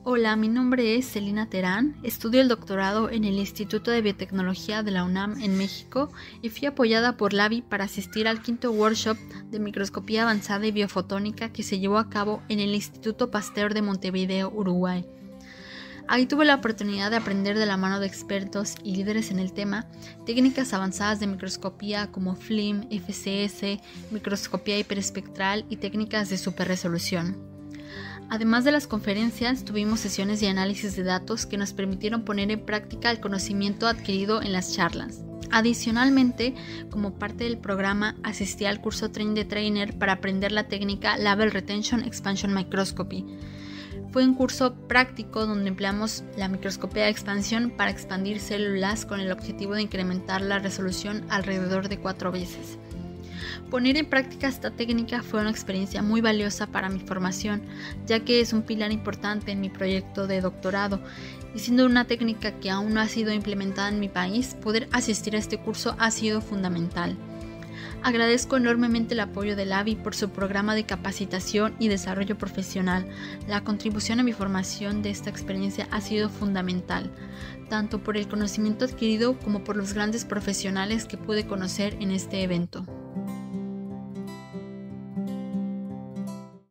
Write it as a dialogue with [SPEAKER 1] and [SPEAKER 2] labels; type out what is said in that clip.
[SPEAKER 1] Hola, mi nombre es Celina Terán, estudio el doctorado en el Instituto de Biotecnología de la UNAM en México y fui apoyada por LABI para asistir al quinto workshop de microscopía avanzada y biofotónica que se llevó a cabo en el Instituto Pasteur de Montevideo, Uruguay. Ahí tuve la oportunidad de aprender de la mano de expertos y líderes en el tema técnicas avanzadas de microscopía como FLIM, FCS, microscopía hiperespectral y técnicas de superresolución. Además de las conferencias, tuvimos sesiones de análisis de datos que nos permitieron poner en práctica el conocimiento adquirido en las charlas. Adicionalmente, como parte del programa, asistí al curso Train the Trainer para aprender la técnica Label Retention Expansion Microscopy. Fue un curso práctico donde empleamos la microscopía de expansión para expandir células con el objetivo de incrementar la resolución alrededor de 4 veces. Poner en práctica esta técnica fue una experiencia muy valiosa para mi formación, ya que es un pilar importante en mi proyecto de doctorado, y siendo una técnica que aún no ha sido implementada en mi país, poder asistir a este curso ha sido fundamental. Agradezco enormemente el apoyo de LABI por su programa de capacitación y desarrollo profesional. La contribución a mi formación de esta experiencia ha sido fundamental, tanto por el conocimiento adquirido como por los grandes profesionales que pude conocer en este evento.